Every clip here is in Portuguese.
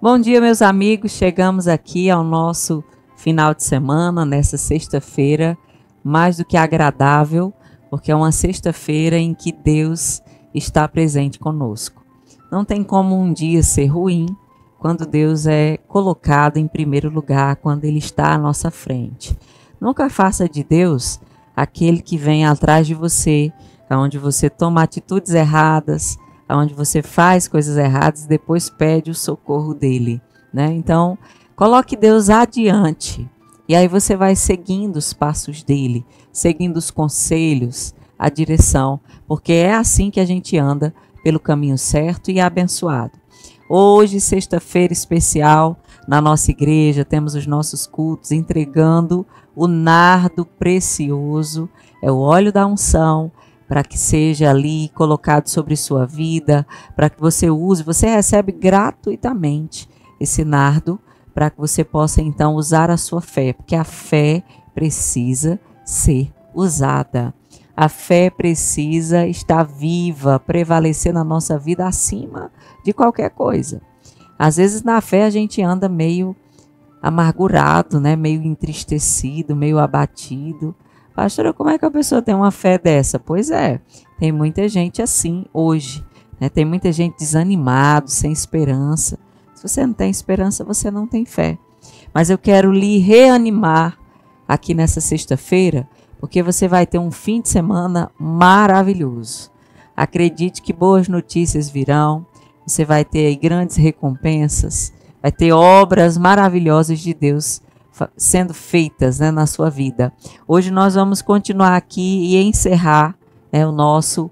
Bom dia, meus amigos. Chegamos aqui ao nosso final de semana, nessa sexta-feira, mais do que agradável, porque é uma sexta-feira em que Deus está presente conosco. Não tem como um dia ser ruim quando Deus é colocado em primeiro lugar, quando Ele está à nossa frente. Nunca faça de Deus aquele que vem atrás de você, onde você toma atitudes erradas, onde você faz coisas erradas e depois pede o socorro dele, né? Então, coloque Deus adiante e aí você vai seguindo os passos dele, seguindo os conselhos, a direção, porque é assim que a gente anda pelo caminho certo e abençoado. Hoje, sexta-feira especial, na nossa igreja, temos os nossos cultos entregando o nardo precioso, é o óleo da unção, para que seja ali colocado sobre sua vida, para que você use, você recebe gratuitamente esse nardo, para que você possa então usar a sua fé, porque a fé precisa ser usada. A fé precisa estar viva, prevalecer na nossa vida acima de qualquer coisa. Às vezes na fé a gente anda meio amargurado, né? Meio entristecido, meio abatido. Pastora, como é que a pessoa tem uma fé dessa? Pois é, tem muita gente assim hoje, né? Tem muita gente desanimado, sem esperança. Se você não tem esperança, você não tem fé. Mas eu quero lhe reanimar aqui nessa sexta-feira, porque você vai ter um fim de semana maravilhoso. Acredite que boas notícias virão, você vai ter aí grandes recompensas, vai ter obras maravilhosas de Deus sendo feitas, né, na sua vida. Hoje nós vamos continuar aqui e encerrar, né, o nosso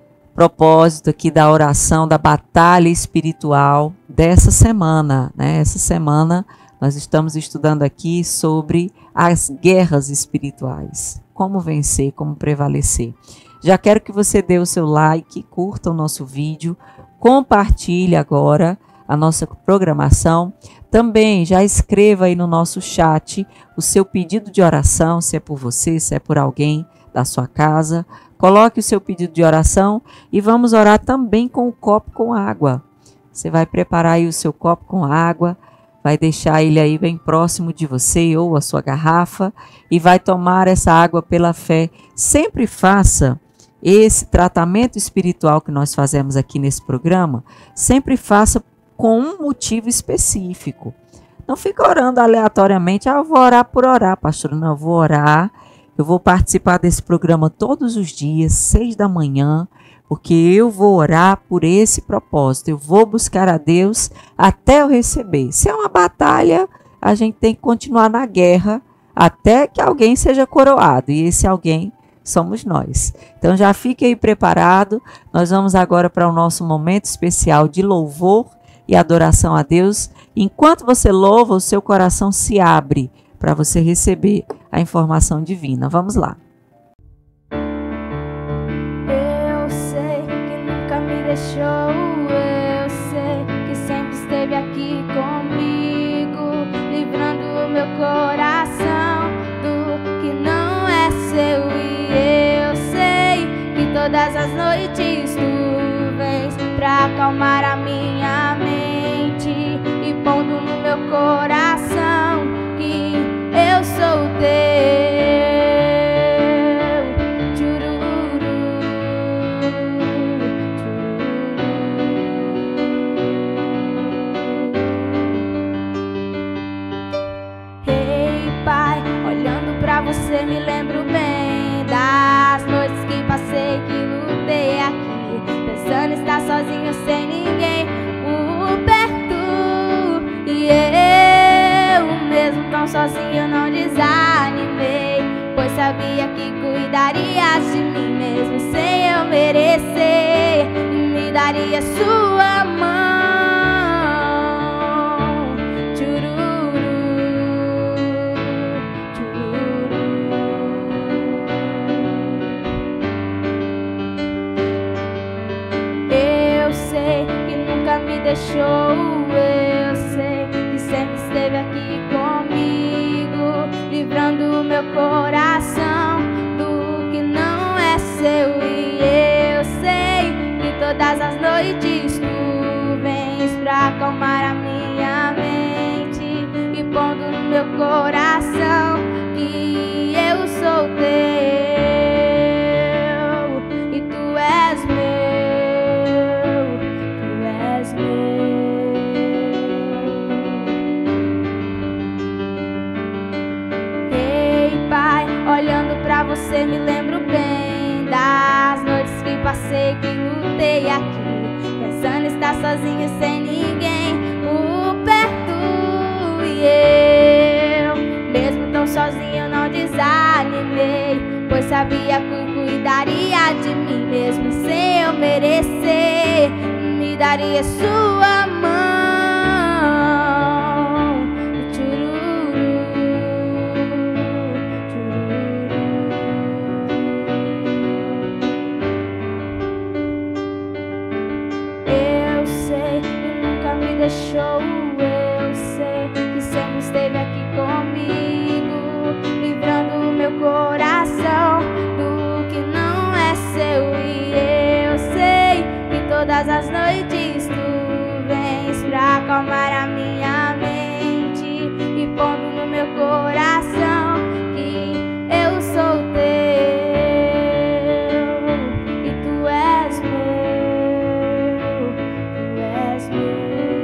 propósito aqui da oração, da batalha espiritual dessa semana, né? Essa semana nós estamos estudando aqui sobre as guerras espirituais, como vencer, como prevalecer. Já quero que você dê o seu like, curta o nosso vídeo, compartilhe agora a nossa programação. Também já escreva aí no nosso chat o seu pedido de oração, se é por você, se é por alguém da sua casa. Coloque o seu pedido de oração e vamos orar também com o copo com água. Você vai preparar aí o seu copo com água, vai deixar ele aí bem próximo de você ou a sua garrafa e vai tomar essa água pela fé. Sempre faça esse tratamento espiritual que nós fazemos aqui nesse programa, sempre faça com um motivo específico. Não fica orando aleatoriamente, eu vou orar por orar, pastor. Não, eu vou orar, eu vou participar desse programa todos os dias, 6 da manhã, porque eu vou orar por esse propósito, eu vou buscar a Deus até eu receber. Se é uma batalha, a gente tem que continuar na guerra até que alguém seja coroado, e esse alguém somos nós. Então já fique aí preparado, nós vamos agora para o nosso momento especial de louvor e adoração a Deus. Enquanto você louva, o seu coração se abre para você receber a informação divina. Vamos lá. Eu sei que nunca me deixou, eu sei que sempre esteve aqui comigo, livrando o meu coração do que não é seu. E eu sei que todas as noites tu vens pra acalmar a minha mente e pondo no meu coração que eu sou teu. Tchururu, Ei, Pai, olhando pra você me lembro bem das noites que passei, que lutei aqui, pensando estar sozinho sem ninguém por perto. E eu mesmo tão sozinho não desanimei, pois sabia que cuidarias de mim mesmo sem eu merecer, e me daria sua mão. Tchururu, tchururu. Eu sei que nunca me deixou, eu sei que sempre esteve aqui comigo, livrando o meu coração do que não é seu. E eu sei que todas as noites tu vens pra acalmar a minha coração que eu sou teu e tu és meu, tu és meu. Ei, Pai, olhando pra você me lembro bem das noites que passei, que lutei aqui, pensando estar sozinho sem ninguém por perto. E eu, mesmo tão sozinho, não desanimei, pois sabia que cuidaria de mim, mesmo sem eu merecer, me daria sua mão. Eu sei que nunca me deixou, eu sei que sempre esteve aqui comigo, livrando o meu coração do que não é seu. E eu sei que todas as noites tu vens pra acalmar a minha mente e pondo no meu coração que eu sou teu e tu és meu, tu és meu.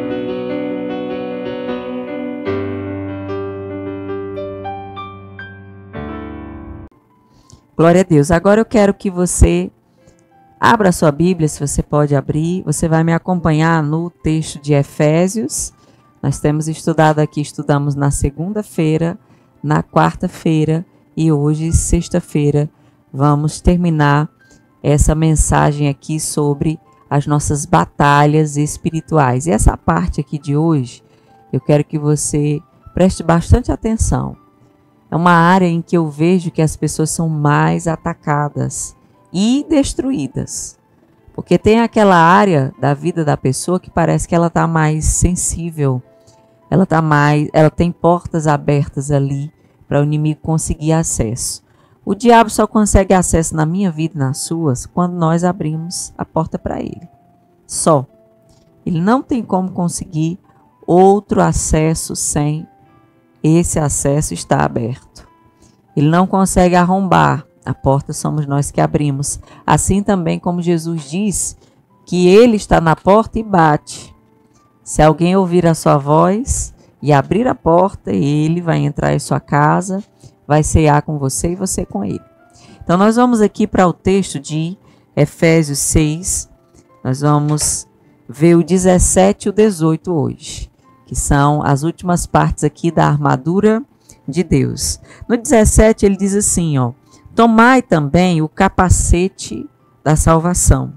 Glória a Deus. Agora eu quero que você abra a sua Bíblia, se você pode abrir. Você vai me acompanhar no texto de Efésios. Nós temos estudado aqui, estudamos na segunda-feira, na quarta-feira e hoje, sexta-feira, vamos terminar essa mensagem aqui sobre as nossas batalhas espirituais. E essa parte aqui de hoje, eu quero que você preste bastante atenção. É uma área em que eu vejo que as pessoas são mais atacadas e destruídas. Porque tem aquela área da vida da pessoa que parece que ela está mais sensível. Ela tem portas abertas ali para o inimigo conseguir acesso. O diabo só consegue acesso na minha vida e nas suas quando nós abrimos a porta para ele. Só. Ele não tem como conseguir outro acesso sem esse acesso estar aberto. Ele não consegue arrombar. A porta somos nós que abrimos. Assim também como Jesus diz que ele está na porta e bate. Se alguém ouvir a sua voz e abrir a porta, ele vai entrar em sua casa, vai cear com você e você com ele. Então nós vamos aqui para o texto de Efésios 6. Nós vamos ver o 17 e o 18 hoje, que são as últimas partes aqui da armadura de Deus. No 17 ele diz assim, ó: tomai também o capacete da salvação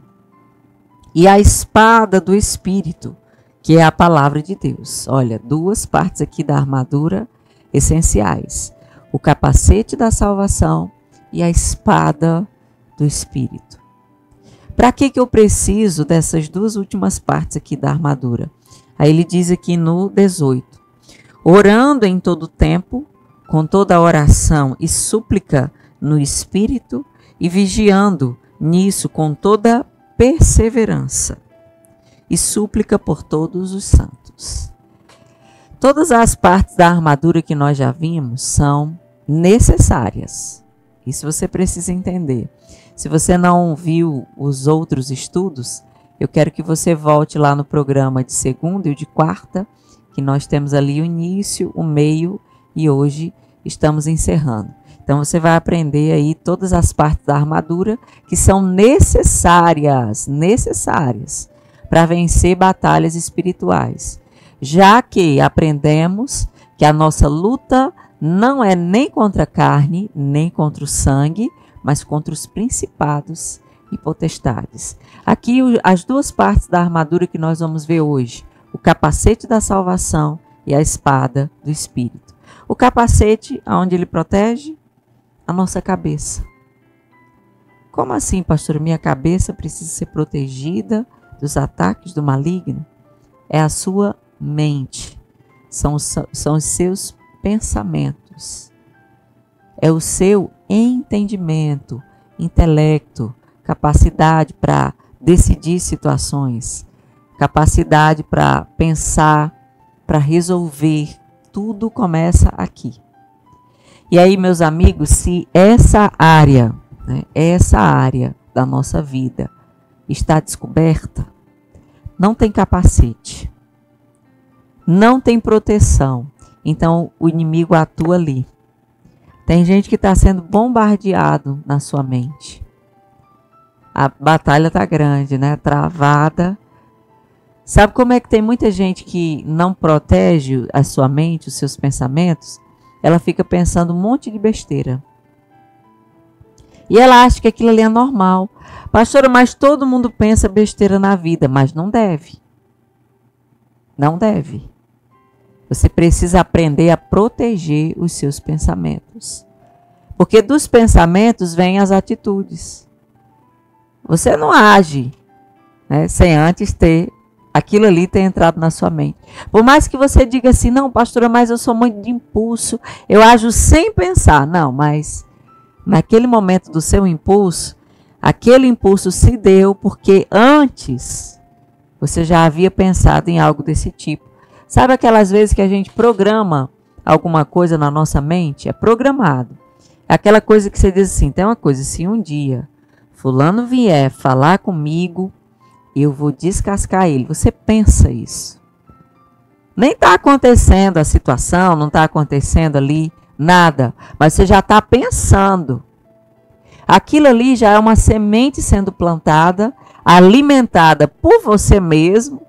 e a espada do Espírito, que é a palavra de Deus. Olha, duas partes aqui da armadura essenciais: o capacete da salvação e a espada do Espírito. Para que eu preciso dessas duas últimas partes aqui da armadura? Aí ele diz aqui no 18: orando em todo tempo, com toda oração e súplica no Espírito, e vigiando nisso com toda perseverança e súplica por todos os santos. Todas as partes da armadura que nós já vimos são necessárias. Isso você precisa entender. Se você não viu os outros estudos, eu quero que você volte lá no programa de segunda e o de quarta, que nós temos ali o início, o meio e hoje estamos encerrando. Então você vai aprender aí todas as partes da armadura que são necessárias para vencer batalhas espirituais. Já que aprendemos que a nossa luta não é nem contra a carne, nem contra o sangue, mas contra os principados e potestades. Aqui as duas partes da armadura que nós vamos ver hoje: o capacete da salvação e a espada do Espírito. O capacete, aonde ele protege? A nossa cabeça. Como assim, pastor? Minha cabeça precisa ser protegida dos ataques do maligno? É a sua mente. São os seus pensamentos. É o seu entendimento, intelecto, capacidade para decidir situações, capacidade para pensar, para resolver tudo começa aqui. E aí, meus amigos, se essa área, né, essa área da nossa vida está descoberta, não tem capacete, não tem proteção, então o inimigo atua ali. Tem gente que está sendo bombardeado na sua mente. A batalha está grande, né? Travada. Sabe como é que tem muita gente que não protege a sua mente, os seus pensamentos? Ela fica pensando um monte de besteira. E ela acha que aquilo ali é normal. Pastora, mas todo mundo pensa besteira na vida, mas não deve. Não deve. Você precisa aprender a proteger os seus pensamentos. Porque dos pensamentos vêm as atitudes. Você não age, né, sem antes ter aquilo ali ter entrado na sua mente. Por mais que você diga assim, não, pastora, mas eu sou muito de impulso, eu ajo sem pensar. Não, mas naquele momento do seu impulso, aquele impulso se deu porque antes você já havia pensado em algo desse tipo. Sabe aquelas vezes que a gente programa alguma coisa na nossa mente? É programado. É aquela coisa que você diz assim, tem uma coisa, se um dia fulano vier falar comigo, eu vou descascar ele. Você pensa isso. Nem está acontecendo a situação, não está acontecendo ali nada, mas você já está pensando. Aquilo ali já é uma semente sendo plantada, alimentada por você mesmo,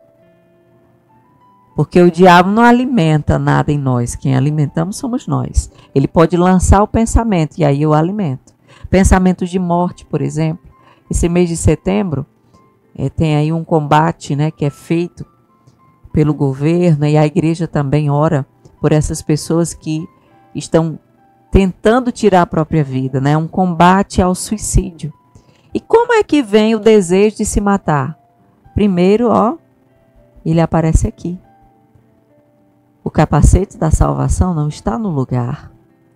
porque o diabo não alimenta nada em nós. Quem alimentamos somos nós. Ele pode lançar o pensamento e aí eu alimento. Pensamentos de morte, por exemplo. Esse mês de setembro, tem aí um combate, né, que é feito pelo governo, e a igreja também ora por essas pessoas que estão tentando tirar a própria vida, né? Um combate ao suicídio. E como é que vem o desejo de se matar? Primeiro, ele aparece aqui. O capacete da salvação não está no lugar.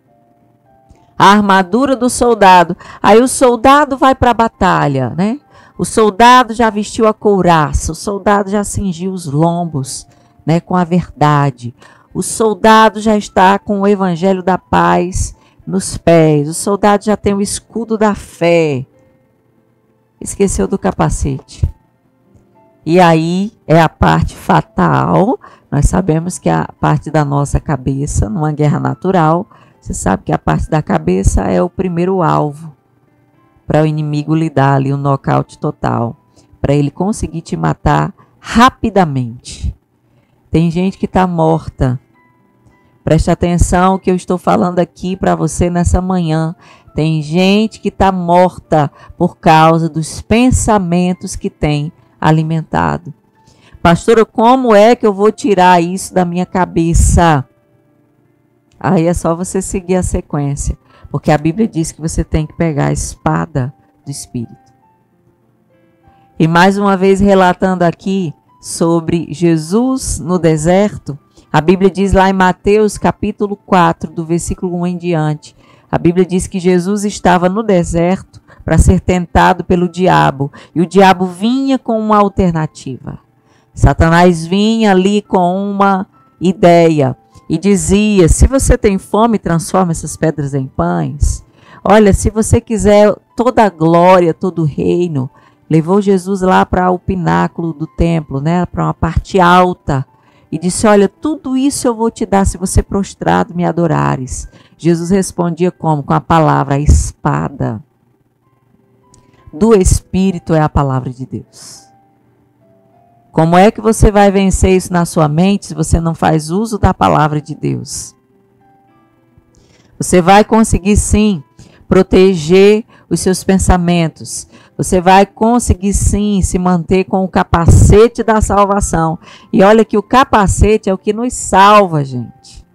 A armadura do soldado. Aí o soldado vai para a batalha, né? O soldado já vestiu a couraça, o soldado já cingiu os lombos, né, com a verdade. O soldado já está com o evangelho da paz nos pés. O soldado já tem o escudo da fé. Esqueceu do capacete. E aí é a parte fatal. Nós sabemos que a parte da nossa cabeça, numa guerra natural, você sabe que a parte da cabeça é o primeiro alvo para o inimigo lhe dar ali um nocaute total, para ele conseguir te matar rapidamente. Tem gente que está morta. Preste atenção que eu estou falando aqui para você nessa manhã. Tem gente que está morta por causa dos pensamentos que tem alimentado. Pastora, como é que eu vou tirar isso da minha cabeça? Aí é só você seguir a sequência. Porque a Bíblia diz que você tem que pegar a espada do Espírito. E mais uma vez relatando aqui sobre Jesus no deserto, a Bíblia diz lá em Mateus capítulo 4, do versículo 1 em diante, a Bíblia diz que Jesus estava no deserto para ser tentado pelo diabo. E o diabo vinha com uma alternativa. Satanás vinha ali com uma ideia. E dizia, se você tem fome, transforma essas pedras em pães. Olha, se você quiser toda a glória, todo o reino. Levou Jesus lá para o pináculo do templo, né, para uma parte alta. E disse, olha, tudo isso eu vou te dar se você prostrado me adorares. Jesus respondia como? Com a palavra, a espada do Espírito é a palavra de Deus. Como é que você vai vencer isso na sua mente se você não faz uso da palavra de Deus? Você vai conseguir sim proteger os seus pensamentos. Você vai conseguir sim se manter com o capacete da salvação. E olha que o capacete é o que nos salva, gente.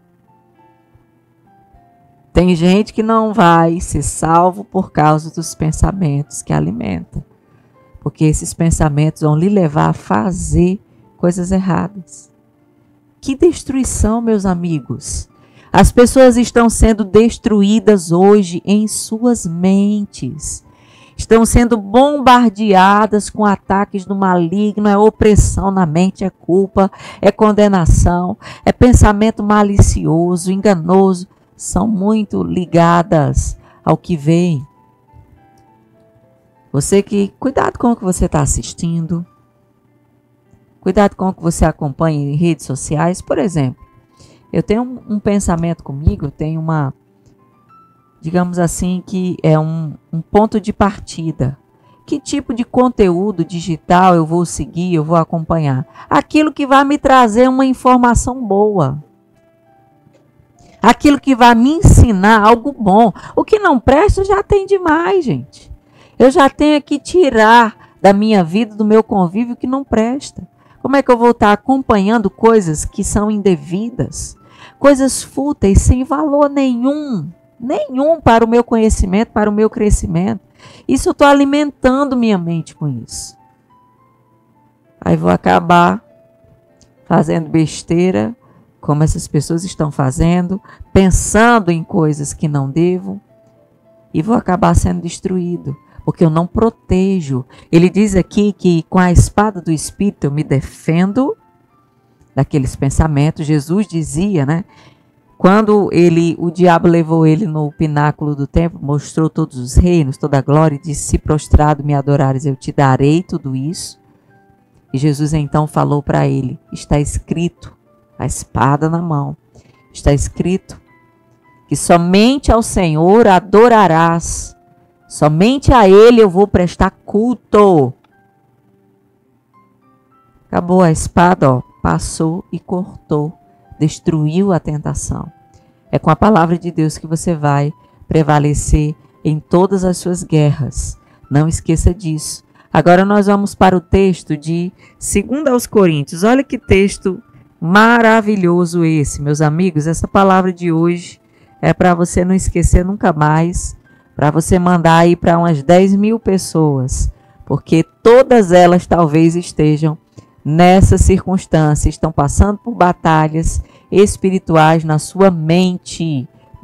Tem gente que não vai ser salvo por causa dos pensamentos que alimenta. Porque esses pensamentos vão lhe levar a fazer coisas erradas. Que destruição, meus amigos. As pessoas estão sendo destruídas hoje em suas mentes. estão sendo bombardeadas com ataques do maligno, é opressão na mente, é culpa, é condenação, é pensamento malicioso, enganoso, são muito ligadas ao que vem. Cuidado com o que você está assistindo, cuidado com o que você acompanha em redes sociais. Por exemplo, eu tenho um pensamento comigo, eu tenho digamos assim, que é um ponto de partida. Que tipo de conteúdo digital eu vou seguir, eu vou acompanhar? Aquilo que vai me trazer uma informação boa. Aquilo que vai me ensinar algo bom. O que não presta já tem demais, gente. Eu já tenho que tirar da minha vida, do meu convívio, o que não presta. Como é que eu vou estar acompanhando coisas que são indevidas? Coisas fúteis, sem valor nenhum para o meu conhecimento, para o meu crescimento. Isso eu estou alimentando minha mente com isso. Aí vou acabar fazendo besteira, como essas pessoas estão fazendo, pensando em coisas que não devo, e vou acabar sendo destruído, porque eu não protejo. Ele diz aqui que com a espada do Espírito eu me defendo daqueles pensamentos. Jesus dizia, né? Quando o diabo levou ele no pináculo do templo, mostrou todos os reinos, toda a glória, e disse: se prostrado me adorares, eu te darei tudo isso. E Jesus então falou para ele: está escrito, a espada na mão, está escrito que somente ao Senhor adorarás, somente a Ele eu vou prestar culto. Acabou a espada, passou e cortou. Destruiu a tentação. É com a palavra de Deus que você vai prevalecer em todas as suas guerras. Não esqueça disso. Agora nós vamos para o texto de 2 Coríntios. Olha que texto maravilhoso esse, meus amigos. Essa palavra de hoje é para você não esquecer nunca mais, para você mandar aí para umas 10.000 pessoas, porque todas elas talvez estejam nessa circunstância, estão passando por batalhas espirituais na sua mente.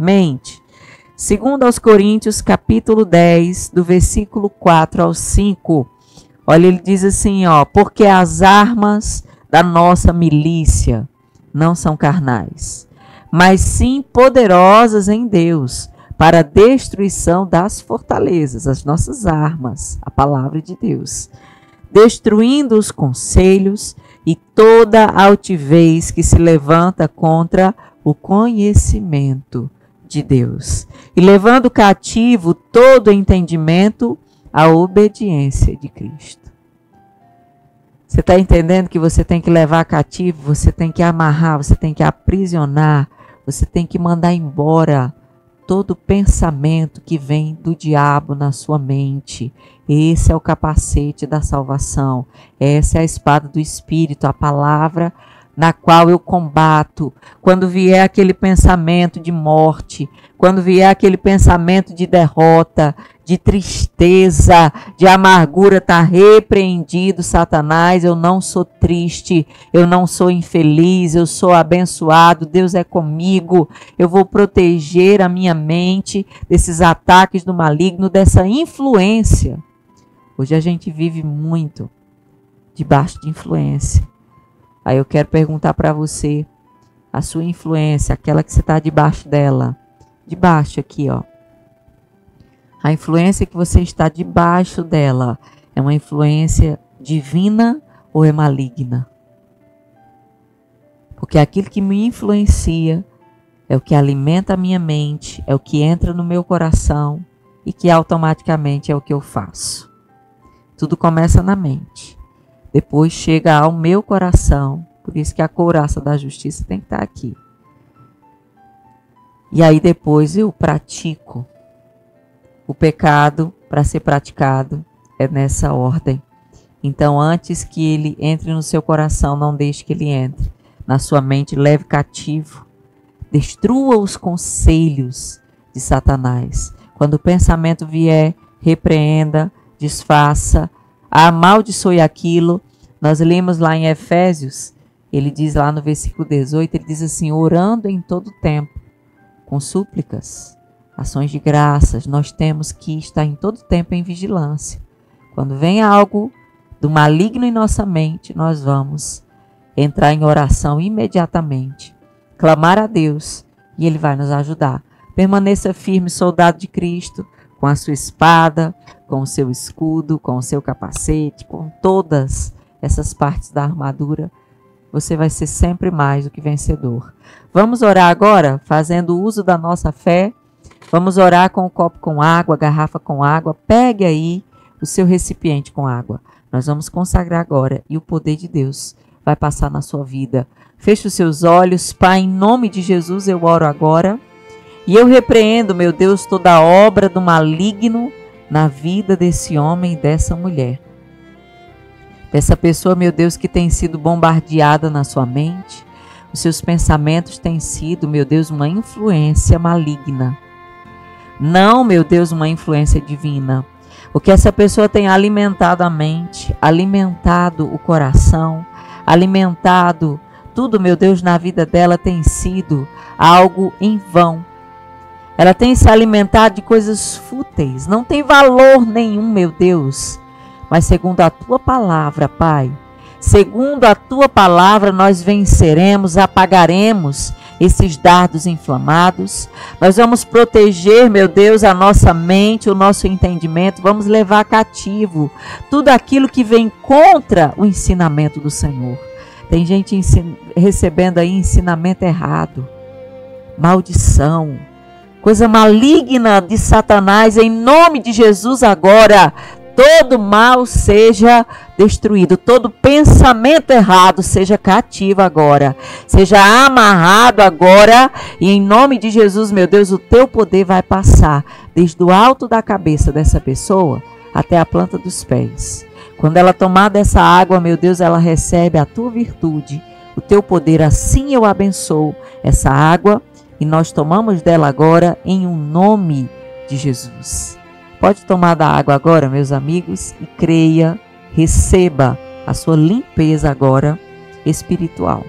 2 Coríntios, capítulo 10, do versículo 4 ao 5. Olha, ele diz assim, porque as armas da nossa milícia não são carnais, mas sim poderosas em Deus, para a destruição das fortalezas, as nossas armas, a palavra de Deus, destruindo os conselhos e toda altivez que se levanta contra o conhecimento de Deus, e levando cativo todo entendimento à obediência de Cristo. Você está entendendo que você tem que levar cativo, você tem que amarrar, você tem que aprisionar, você tem que mandar embora todo pensamento que vem do diabo na sua mente. Esse é o capacete da salvação. Essa é a espada do Espírito, a palavra na qual eu combato. Quando vier aquele pensamento de morte, quando vier aquele pensamento de derrota, de tristeza, de amargura, está repreendido, Satanás. Eu não sou triste, eu não sou infeliz, eu sou abençoado, Deus é comigo. Eu vou proteger a minha mente desses ataques do maligno, dessa influência. Hoje a gente vive muito debaixo de influência. Aí eu quero perguntar para você, a sua influência, aquela que você está debaixo dela, debaixo aqui, a influência que você está debaixo dela é uma influência divina ou é maligna? Porque aquilo que me influencia é o que alimenta a minha mente, é o que entra no meu coração e que automaticamente é o que eu faço. Tudo começa na mente. Depois chega ao meu coração. Por isso que a couraça da justiça tem que estar aqui. E aí depois eu pratico. O pecado, para ser praticado, é nessa ordem. Então, antes que ele entre no seu coração, não deixe que ele entre na sua mente, leve cativo. Destrua os conselhos de Satanás. Quando o pensamento vier, repreenda, desfaça, amaldiçoe aquilo. Nós lemos lá em Efésios, ele diz lá no versículo 18, ele diz assim, orando em todo tempo, com súplicas, ações de graças, nós temos que estar em todo tempo em vigilância. Quando vem algo do maligno em nossa mente, nós vamos entrar em oração imediatamente, clamar a Deus e Ele vai nos ajudar. Permaneça firme, soldado de Cristo, com a sua espada, com o seu escudo, com o seu capacete, com todas essas partes da armadura. Você vai ser sempre mais do que vencedor. Vamos orar agora, fazendo uso da nossa fé. Vamos orar com o copo com água, a garrafa com água. Pegue aí o seu recipiente com água. Nós vamos consagrar agora e o poder de Deus vai passar na sua vida. Feche os seus olhos. Pai, em nome de Jesus eu oro agora. E eu repreendo, meu Deus, toda obra do maligno na vida desse homem e dessa mulher. Dessa pessoa, meu Deus, que tem sido bombardeada na sua mente. Os seus pensamentos têm sido, meu Deus, uma influência maligna. Não, meu Deus, uma influência divina. O que essa pessoa tem alimentado a mente, alimentado o coração, alimentado tudo, meu Deus, na vida dela tem sido algo em vão. Ela tem se alimentado de coisas fúteis, não tem valor nenhum, meu Deus. Mas segundo a tua palavra, Pai, segundo a tua palavra, nós venceremos, apagaremos esses dardos inflamados. Nós vamos proteger, meu Deus, a nossa mente, o nosso entendimento. Vamos levar cativo tudo aquilo que vem contra o ensinamento do Senhor. Tem gente recebendo aí ensinamento errado, maldição, coisa maligna de Satanás. Em nome de Jesus agora, todo mal seja destruído, todo pensamento errado seja cativo agora, seja amarrado agora, e em nome de Jesus, meu Deus, o teu poder vai passar desde o alto da cabeça dessa pessoa até a planta dos pés. Quando ela tomar dessa água, meu Deus, ela recebe a tua virtude, o teu poder. Assim eu abençoo essa água e nós tomamos dela agora em um nome de Jesus. Pode tomar da água agora, meus amigos, e creia, receba a sua limpeza agora espiritual.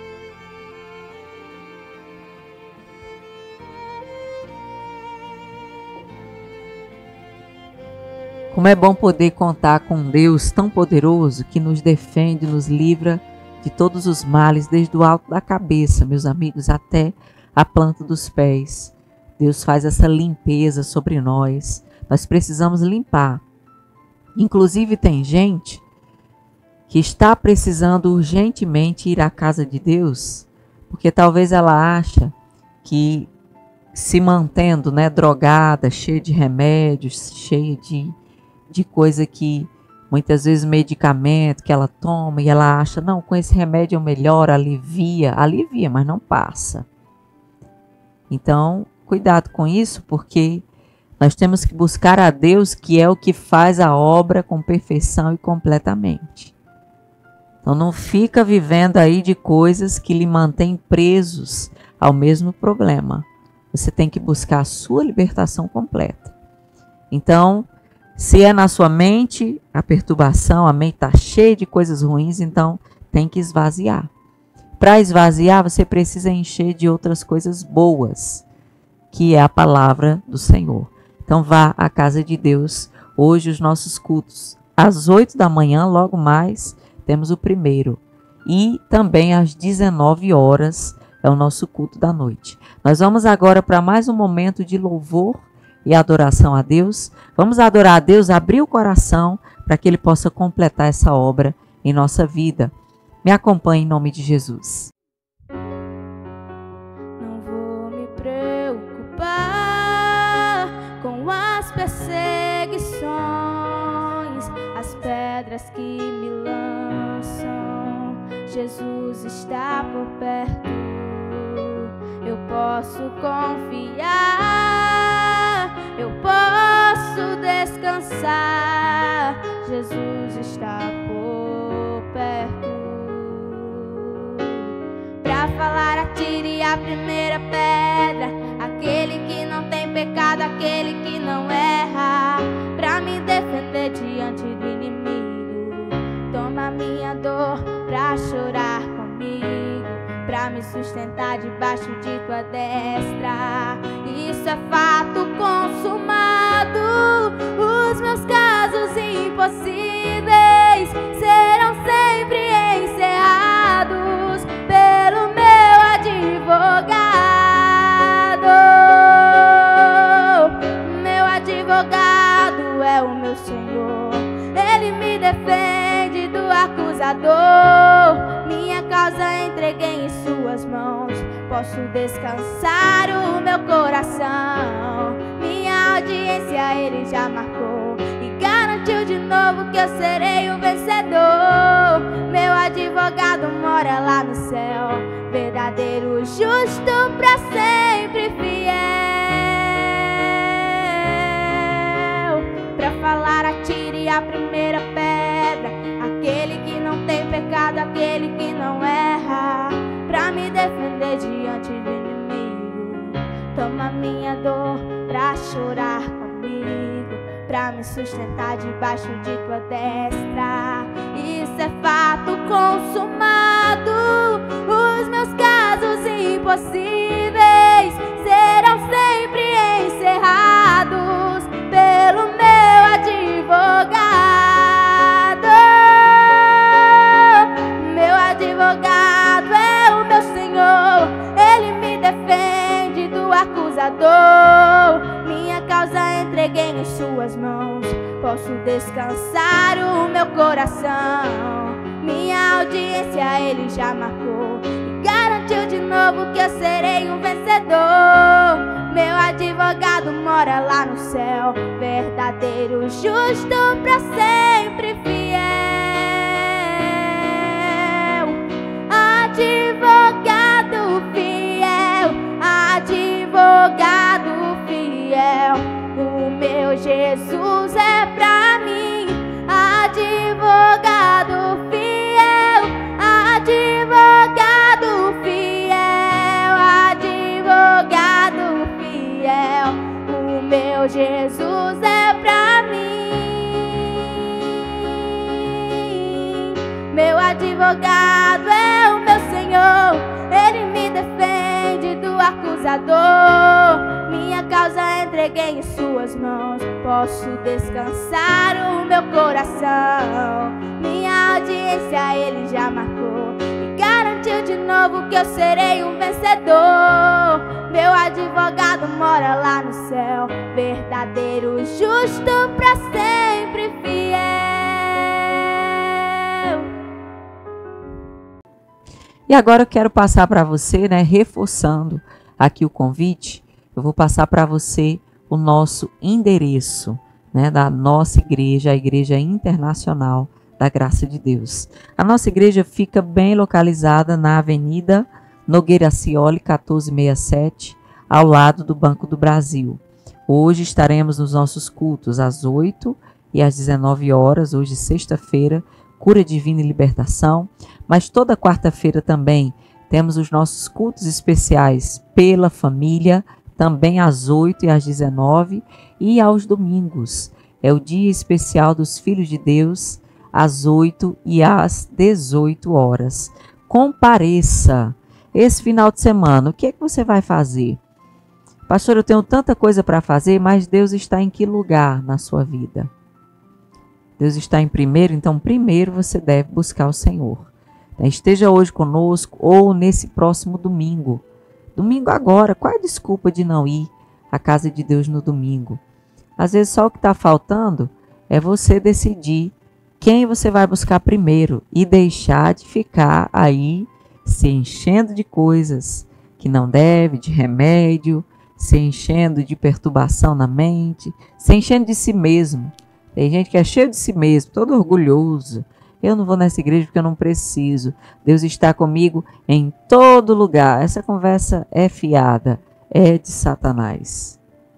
Como é bom poder contar com um Deus tão poderoso que nos defende, nos livra de todos os males, desde o alto da cabeça, meus amigos, até a planta dos pés. Deus faz essa limpeza sobre nós. Nós precisamos limpar. Inclusive tem gente que está precisando urgentemente ir à casa de Deus, porque talvez ela acha que se mantendo, drogada, cheia de remédios, cheia de coisa que muitas vezes medicamento que ela toma e ela acha, não, com esse remédio eu melhoro, alivia, mas não passa. Então, cuidado com isso, porque nós temos que buscar a Deus, que é o que faz a obra com perfeição e completamente. Então não fica vivendo aí de coisas que lhe mantêm presos ao mesmo problema. Você tem que buscar a sua libertação completa. Então, se é na sua mente a perturbação, a mente está cheia de coisas ruins, então tem que esvaziar. Para esvaziar, você precisa encher de outras coisas boas, que é a palavra do Senhor. Então vá à casa de Deus. Hoje os nossos cultos, às 8 da manhã, logo mais, temos o primeiro. E também às 19 horas é o nosso culto da noite. Nós vamos agora para mais um momento de louvor e adoração a Deus. Vamos adorar a Deus, abrir o coração para que Ele possa completar essa obra em nossa vida. Me acompanhe em nome de Jesus. Não vou me preocupar com as perseguições, as pedras que me lançam. Jesus está por perto, eu posso confiar, eu posso descansar. Jesus está por perto. Pra falar, atire a primeira pedra, aquele que não tem pecado, aquele que não erra. Pra me defender diante do inimigo, toma minha dor pra chorar comigo, pra me sustentar debaixo de tua destra. Isso isso é fato consumado. Os meus casos impossíveis serão sempre encerrados pelo meu advogado. Meu advogado é o meu Senhor, Ele me defende do acusador. Minha causa entreguei em suas mãos, posso descansar o meu coração. Minha audiência Ele já marcou e garantiu de novo que eu serei o vencedor. Meu advogado mora lá no céu, verdadeiro, justo, pra sempre fiel. Pra falar, atire a primeira pedra, aquele que não tem pecado, aquele que não erra. Pra me defender diante do inimigo, toma minha dor pra chorar comigo, pra me sustentar debaixo de tua destra. Isso é fato consumado. Os meus casos impossíveis serão sempre encerrados pelo meu advogado. Meu advogado é o meu Senhor, Ele me defende do acusador. Minha causa entreguei em suas mãos, posso descansar o meu coração. Minha audiência Ele já marcou e garantiu de novo que eu serei um vencedor. Meu advogado mora lá no céu, verdadeiro, justo, pra sempre fiel. Advogado fiel, advogado fiel, o meu Jesus é pra mim. Advogado fiel, advogado fiel, advogado fiel, o meu Jesus é pra mim. Meu advogado é o meu Senhor, Ele me defende do acusador. Minha causa entreguei em suas mãos, posso descansar o meu coração. Minha audiência Ele já marcou e garantiu de novo que eu serei um vencedor. Meu advogado mora lá no céu, verdadeiro, justo, pra sempre fiel. E agora eu quero passar para você, reforçando aqui o convite, eu vou passar para você o nosso endereço, da nossa igreja, a Igreja Internacional da Graça de Deus. A nossa igreja fica bem localizada na Avenida Nogueira Cioli, 1467, ao lado do Banco do Brasil. Hoje estaremos nos nossos cultos às 8 e às 19 horas, hoje sexta-feira, Cura Divina e Libertação, mas toda quarta-feira também temos os nossos cultos especiais pela família, também às 8 e às 19, e aos domingos. É o dia especial dos Filhos de Deus, às 8 e às 18 horas. Compareça! Esse final de semana, o que é que você vai fazer? Pastor, eu tenho tanta coisa para fazer, mas Deus está em que lugar na sua vida? Deus está em primeiro, então primeiro você deve buscar o Senhor. Esteja hoje conosco ou nesse próximo domingo. Domingo agora, qual é a desculpa de não ir à casa de Deus no domingo? Às vezes só o que está faltando é você decidir quem você vai buscar primeiro e deixar de ficar aí se enchendo de coisas que não deve, de remédio, se enchendo de perturbação na mente, se enchendo de si mesmo. Tem gente que é cheio de si mesmo, todo orgulhoso. Eu não vou nessa igreja porque eu não preciso. Deus está comigo em todo lugar. Essa conversa é fiada, é de Satanás.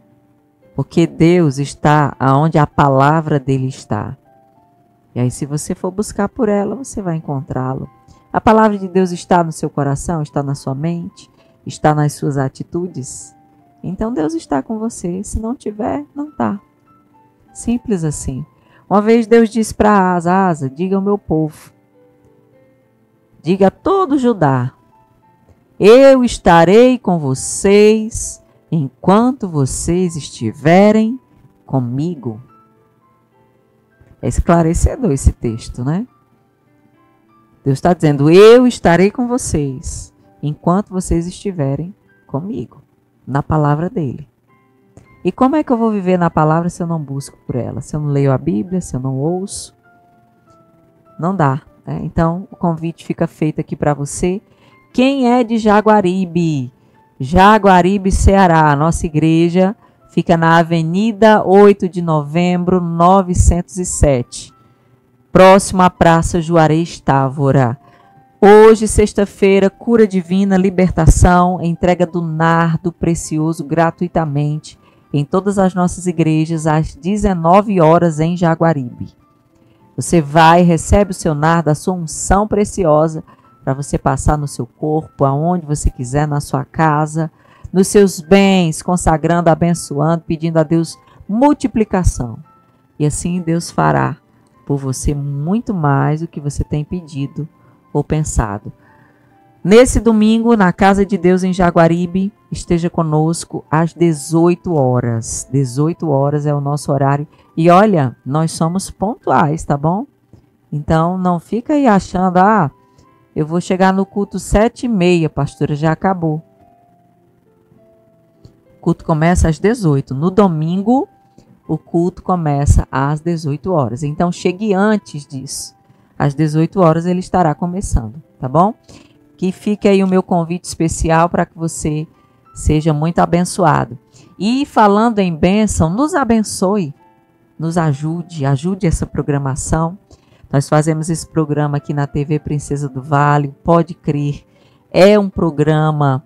Porque Deus está onde a palavra dele está. E aí, se você for buscar por ela, você vai encontrá-lo. A palavra de Deus está no seu coração, está na sua mente, está nas suas atitudes. Então Deus está com você. Se não tiver, não está. Simples assim. Uma vez Deus disse para Asa, diga ao meu povo, diga a todo Judá, eu estarei com vocês enquanto vocês estiverem comigo. É esclarecedor esse texto, né? Deus está dizendo, eu estarei com vocês enquanto vocês estiverem comigo, na palavra dele. E como é que eu vou viver na palavra se eu não busco por ela? Se eu não leio a Bíblia, se eu não ouço? Não dá, né? Então, o convite fica feito aqui para você. Quem é de Jaguaribe? Jaguaribe, Ceará. Nossa igreja fica na Avenida 8 de Novembro, 907. Próximo à Praça Juarez Távora. Hoje, sexta-feira, cura divina, libertação, entrega do nardo precioso gratuitamente em todas as nossas igrejas às 19 horas em Jaguaribe. Você vai e recebe o seu nardo, a sua unção preciosa para você passar no seu corpo, aonde você quiser, na sua casa, nos seus bens, consagrando, abençoando, pedindo a Deus multiplicação. E assim Deus fará por você muito mais do que você tem pedido ou pensado. Nesse domingo, na Casa de Deus em Jaguaribe, esteja conosco às 18 horas. 18 horas é o nosso horário. E olha, nós somos pontuais, tá bom? Então, não fica aí achando, eu vou chegar no culto 7h30, pastora, já acabou. O culto começa às 18. No domingo, o culto começa às 18 horas. Então, chegue antes disso. Às 18 horas ele estará começando, tá bom? Que fique aí o meu convite especial para que você seja muito abençoado. E falando em bênção, nos abençoe, nos ajude essa programação. Nós fazemos esse programa aqui na TV Princesa do Vale, pode crer. É um programa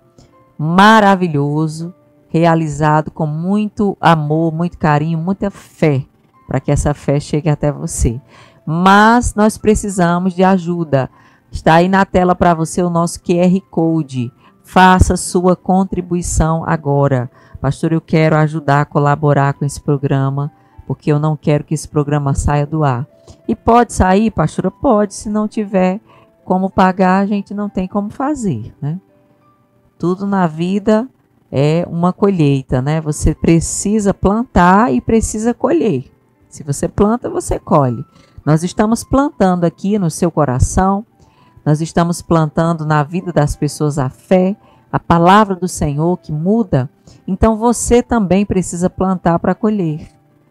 maravilhoso, realizado com muito amor, muito carinho, muita fé, para que essa fé chegue até você. Mas nós precisamos de ajuda. Está aí na tela para você o nosso QR Code. Faça sua contribuição agora. Pastor, eu quero ajudar a colaborar com esse programa, porque eu não quero que esse programa saia do ar. E pode sair, pastora? Pode. Se não tiver como pagar, a gente não tem como fazer, né? Tudo na vida é uma colheita, né? Você precisa plantar e precisa colher. Se você planta, você colhe. Nós estamos plantando aqui no seu coração, nós estamos plantando na vida das pessoas a fé, a palavra do Senhor que muda. Então você também precisa plantar para colher.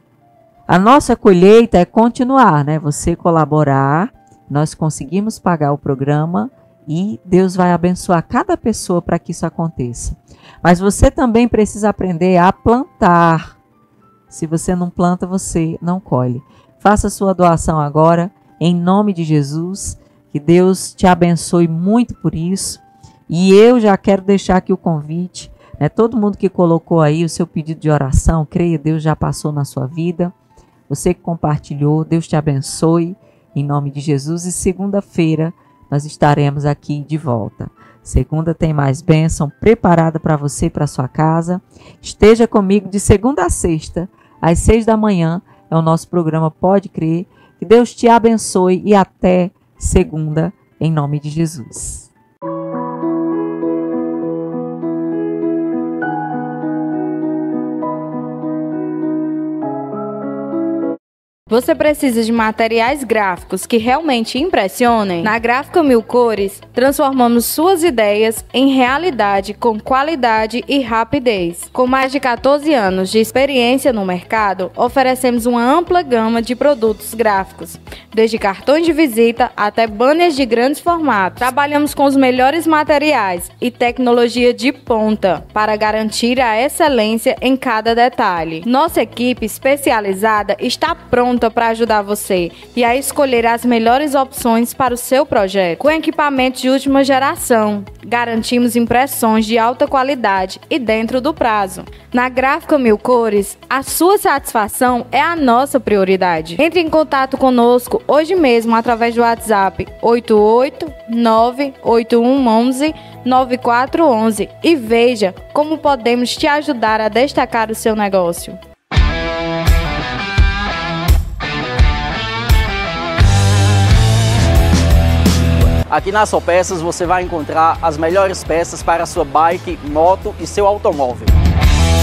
A nossa colheita é continuar, né? Você colaborar, nós conseguimos pagar o programa e Deus vai abençoar cada pessoa para que isso aconteça. Mas você também precisa aprender a plantar. Se você não planta, você não colhe. Faça sua doação agora, em nome de Jesus. Que Deus te abençoe muito por isso. E eu já quero deixar aqui o convite, né? Todo mundo que colocou aí o seu pedido de oração, creia, Deus já passou na sua vida. Você que compartilhou, Deus te abençoe, em nome de Jesus. E segunda-feira nós estaremos aqui de volta. Segunda tem mais bênção preparada para você e para sua casa. Esteja comigo de segunda a sexta, às 6 da manhã. É o nosso programa Pode Crer. Que Deus te abençoe e até segunda, em nome de Jesus. Você precisa de materiais gráficos que realmente impressionem? Na Gráfica Mil Cores, transformamos suas ideias em realidade com qualidade e rapidez. Com mais de 14 anos de experiência no mercado, oferecemos uma ampla gama de produtos gráficos, desde cartões de visita até banners de grandes formatos. Trabalhamos com os melhores materiais e tecnologia de ponta para garantir a excelência em cada detalhe. Nossa equipe especializada está pronta para ajudar você e a escolher as melhores opções para o seu projeto. Com equipamentos de última geração, garantimos impressões de alta qualidade e dentro do prazo. Na Gráfica Mil Cores, a sua satisfação é a nossa prioridade. Entre em contato conosco hoje mesmo através do WhatsApp 889-8111-9411 e veja como podemos te ajudar a destacar o seu negócio. Aqui na Só Peças você vai encontrar as melhores peças para a sua bike, moto e seu automóvel.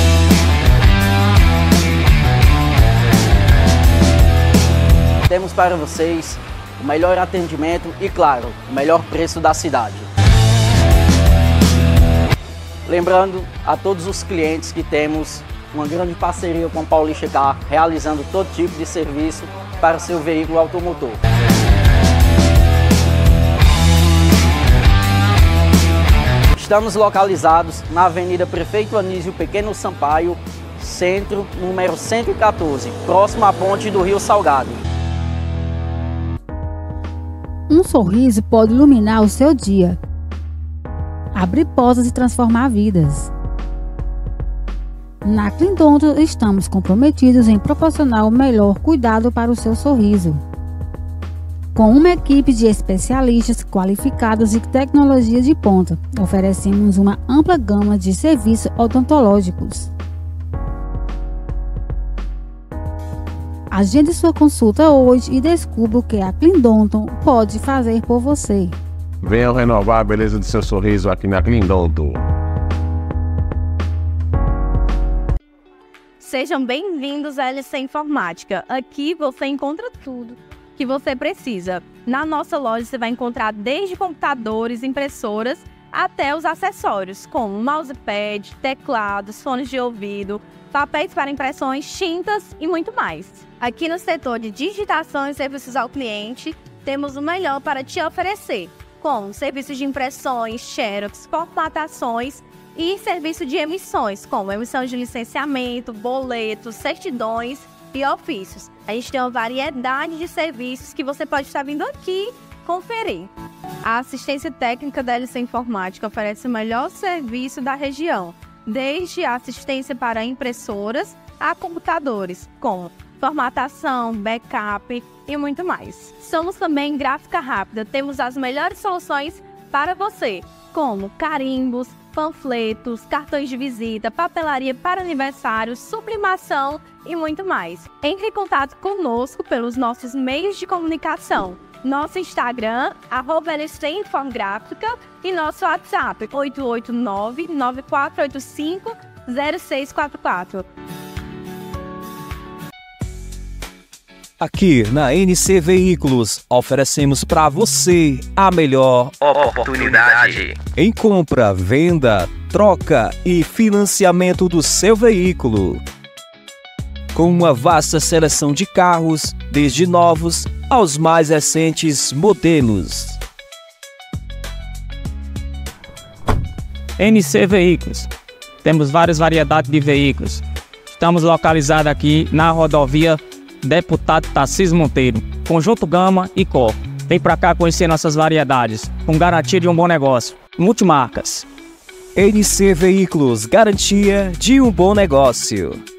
temos para vocês o melhor atendimento e, claro, o melhor preço da cidade. Lembrando a todos os clientes que temos uma grande parceria com a Paulista Car, realizando todo tipo de serviço para o seu veículo automotor. Estamos localizados na Avenida Prefeito Anísio Pequeno Sampaio, Centro, número 114, próximo à ponte do Rio Salgado. Um sorriso pode iluminar o seu dia, abrir portas e transformar vidas. Na Clindonto estamos comprometidos em proporcionar o melhor cuidado para o seu sorriso. Com uma equipe de especialistas qualificados e tecnologia de ponta, oferecemos uma ampla gama de serviços odontológicos. Agende sua consulta hoje e descubra o que a Clindonto pode fazer por você. Venha renovar a beleza do seu sorriso aqui na Clindonto. Sejam bem-vindos à LC Informática. Aqui você encontra tudo que você precisa. Na nossa loja você vai encontrar desde computadores, impressoras, até os acessórios, como mousepad, teclados, fones de ouvido, papéis para impressões, tintas e muito mais. Aqui no setor de digitação e serviços ao cliente, temos o melhor para te oferecer, como serviços de impressões, xerox, formatações e serviço de emissões, como emissão de licenciamento, boletos, certidões e ofícios. A gente tem uma variedade de serviços que você pode estar vindo aqui conferir. A assistência técnica da LC Informática oferece o melhor serviço da região, desde a assistência para impressoras a computadores, como formatação, backup e muito mais. Somos também gráfica rápida, temos as melhores soluções para você, como carimbos, panfletos, cartões de visita, papelaria para aniversários, sublimação e muito mais. Entre em contato conosco pelos nossos meios de comunicação. Nosso Instagram, @LCInformGráfica, e nosso WhatsApp, 889-9485-0644. Aqui na NC Veículos, oferecemos para você a melhor oportunidade em compra, venda, troca e financiamento do seu veículo. Com uma vasta seleção de carros, desde novos aos mais recentes modelos. NC Veículos. Temos várias variedades de veículos. Estamos localizados aqui na rodovia Deputado Tarcísio Monteiro, Conjunto Gama e Cor. Vem pra cá conhecer nossas variedades, com garantia de um bom negócio. Multimarcas. NC Veículos, garantia de um bom negócio.